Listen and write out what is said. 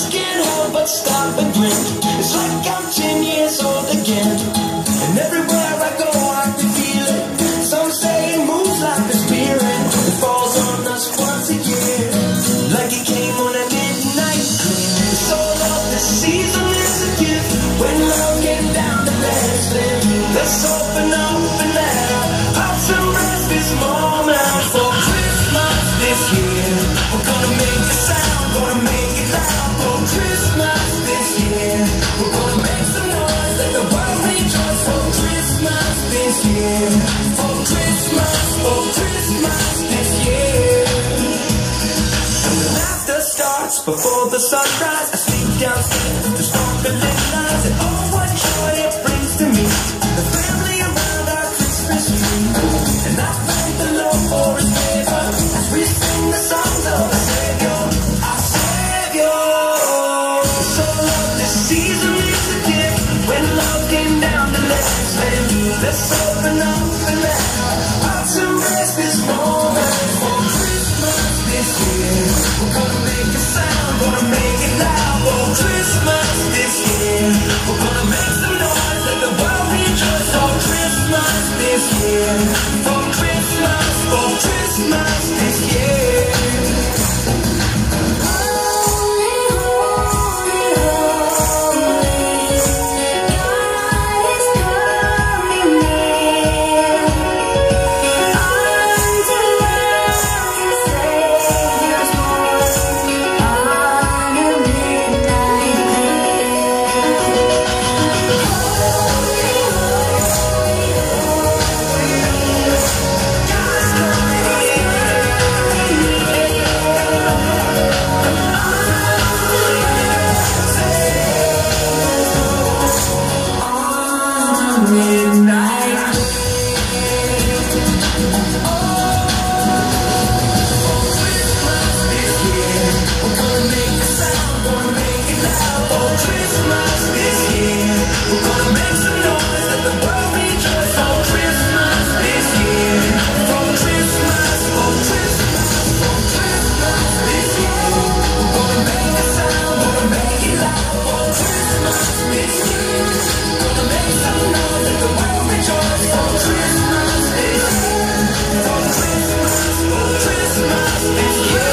just can't help but stop and grin. It's like I'm 10 years old again. And everywhere I go I can feel it. Some say it moves like a spirit. It falls on us once a year, like it came on a midnight clear. It's all of the season is a gift. When love came down to let's live. Let's open up and let our hearts and rest this moment. For Christmas this year, we're gonna make a sound, gonna make it loud. For Christmas this year, we're gonna make some noise, let the world rejoice. For Christmas this year, for Christmas this year. And the laughter starts before the sunrise. I sleep downstairs, the sparkling lights, and oh what joy it brings to me. The family around our Christmas tree, and I thank the Lord for His favor as we sing the songs of the Savior, our Savior. It's all of this season is a gift. When love came down to let's live. Let's open up and let our hearts embrace this moment. For Christmas this year, we're gonna make a sound, gonna make it loud. For Christmas this year, we're gonna make some noise, let the world rejoice. For Christmas this year, for Christmas this year. This year.